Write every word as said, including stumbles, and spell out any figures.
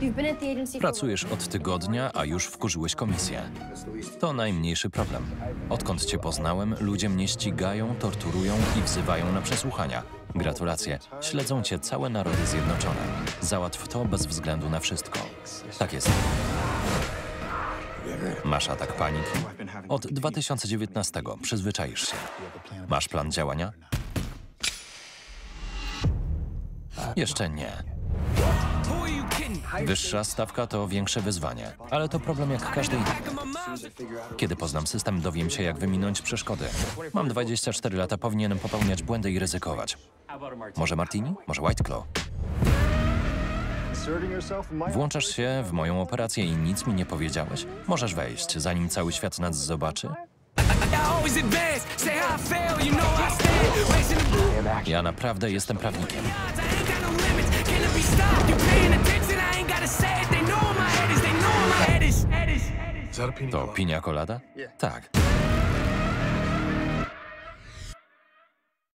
Pracujesz od tygodnia, a już wkurzyłeś komisję. To najmniejszy problem. Odkąd cię poznałem, ludzie mnie ścigają, torturują i wzywają na przesłuchania. Gratulacje. Śledzą cię całe narody zjednoczone. Załatw to bez względu na wszystko. Tak jest. Masz atak paniki? Od dwa tysiące dziewiętnastego przyzwyczaisz się. Masz plan działania? Jeszcze nie. Wyższa stawka to większe wyzwanie, ale to problem jak każdy inny. Kiedy poznam system, dowiem się, jak wyminąć przeszkody. Mam dwadzieścia cztery lata, powinienem popełniać błędy i ryzykować. Może Martini? Może White Claw? Włączasz się w moją operację i nic mi nie powiedziałeś? Możesz wejść, zanim cały świat nas zobaczy? Ja naprawdę jestem prawnikiem. To piña colada? Tak.